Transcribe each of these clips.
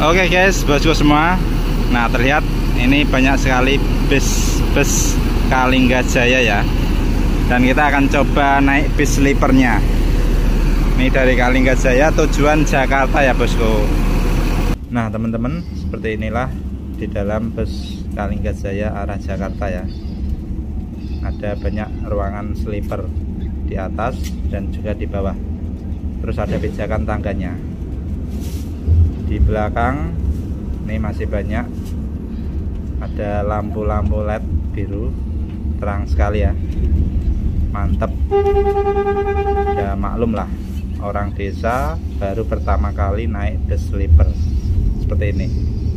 Oke guys, bosku semua. Nah, terlihat ini banyak sekali bis Kalinggajaya ya. Dan kita akan coba naik bis sleepernya. Ini dari Kalinggajaya tujuan Jakarta ya bosku. Nah teman-teman, seperti inilah di dalam bus Kalinggajaya arah Jakarta ya. Ada banyak ruangan sleeper di atas dan juga di bawah. Terus ada pijakan tangganya. Di belakang ini masih banyak, ada lampu-lampu LED biru, terang sekali ya, mantep. Ya maklum lah, orang desa baru pertama kali naik bus sleeper seperti ini.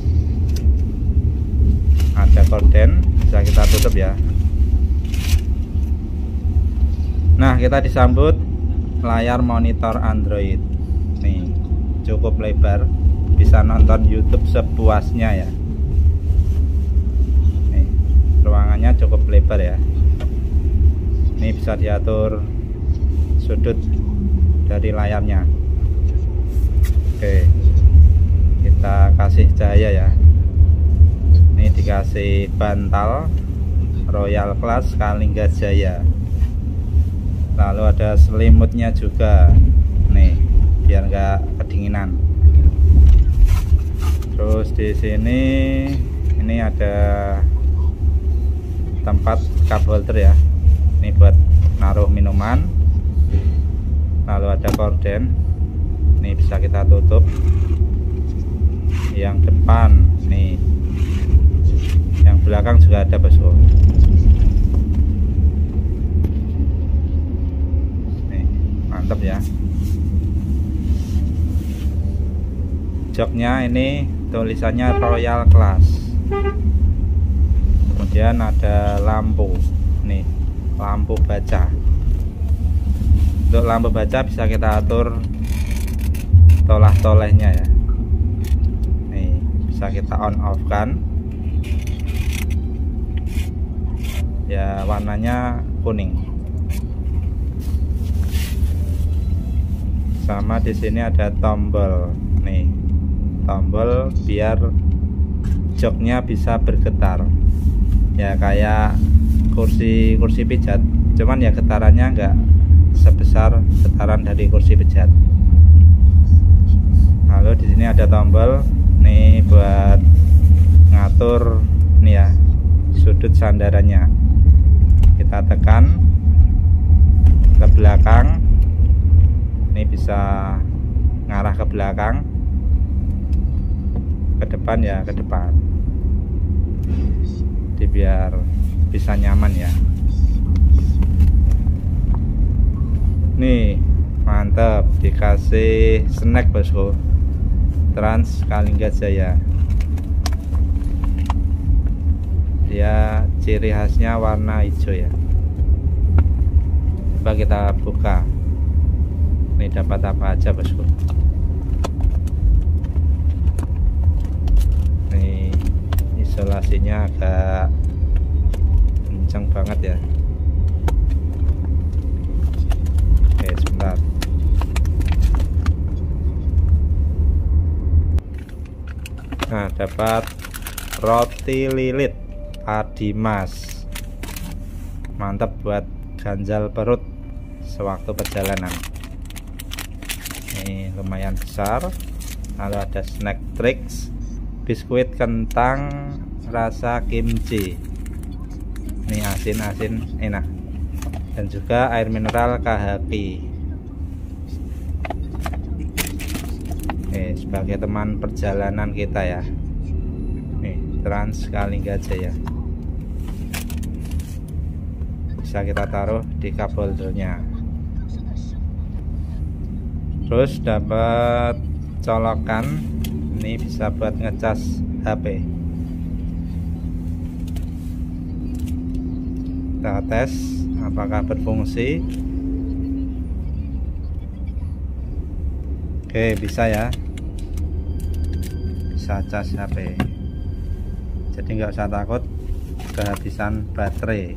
Ada korden, bisa kita tutup ya. Nah, kita disambut layar monitor Android nih, cukup lebar, bisa nonton YouTube sepuasnya ya. Nih, ruangannya cukup lebar ya. Ini bisa diatur sudut dari layarnya. Oke, kita kasih cahaya ya. Ini dikasih bantal Royal Class Kalinggajaya. Lalu ada selimutnya juga nih, biar nggak kedinginan. Terus di sini ini ada tempat cup holder ya. Ini buat naruh minuman. Lalu ada korden. Ini bisa kita tutup. Yang depan nih. Yang belakang juga ada bosku. Nih, mantap ya. Joknya ini tulisannya Royal Class. Kemudian ada lampu nih, lampu baca. Untuk lampu baca bisa kita atur tolah-tolehnya ya. Nih, bisa kita on off kan. Ya, warnanya kuning. Sama di sini ada tombol nih, tombol biar joknya bisa bergetar ya, kayak kursi pijat, cuman ya getarannya enggak sebesar getaran dari kursi pijat. Lalu di sini ada tombol nih buat ngatur nih ya, sudut sandarannya. Kita tekan ke belakang, ini bisa ngarah ke belakang, ke depan ya ke depan, jadi biar bisa nyaman ya. Nih mantap, dikasih snack bosku, Trans Kalinggajaya. Dia ciri khasnya warna hijau ya. Coba kita buka. Ini dapat apa aja bosku. Isolasinya agak kencang banget ya. Oke, sebentar. Nah, dapat roti lilit Adimas. Mantap buat ganjal perut sewaktu perjalanan. Ini lumayan besar. Lalu ada snack tricks, biskuit kentang rasa kimchi. Ini asin-asin enak. Dan juga air mineral KHQ. Sebagai teman perjalanan kita ya. Nih, Trans Kalinggajaya. Bisa kita taruh di cup holdernya. Terus dapat colokan. Ini bisa buat ngecas HP. Kita tes apakah berfungsi. Oke, bisa ya, bisa cas HP, jadi nggak usah takut kehabisan baterai.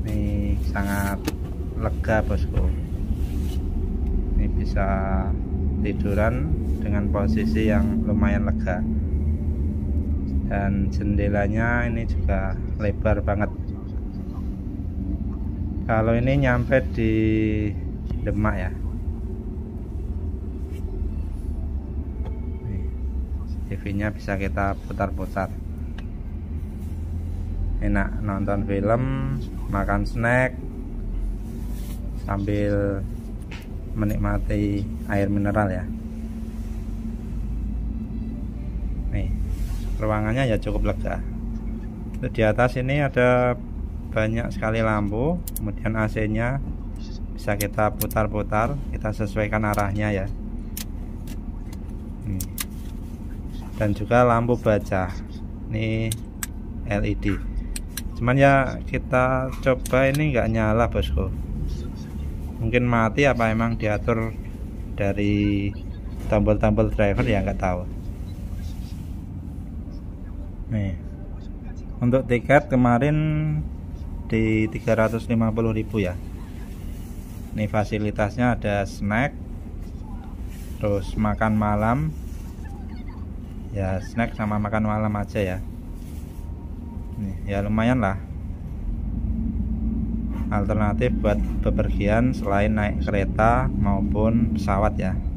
Ini sangat lega bosku. Ini bisa tiduran dengan posisi yang lumayan lega. Dan jendelanya ini juga lebar banget. Kalau ini nyampe di Demak ya. TV-nya bisa kita putar-putar. Enak nonton film, makan snack sambil menikmati air mineral ya. Nih, ruangannya ya cukup lega. Di atas ini ada banyak sekali lampu, kemudian AC-nya bisa kita putar-putar, kita sesuaikan arahnya ya. Dan juga lampu baca ini LED, cuman ya kita coba ini nggak nyala bosku, mungkin mati apa emang diatur dari tombol-tombol driver ya, nggak tahu. Nih, untuk tiket kemarin di 350.000 ya. Ini fasilitasnya ada snack, terus makan malam ya, snack sama makan malam aja ya. Nih, ya lumayan lah, alternatif buat bepergian selain naik kereta maupun pesawat ya.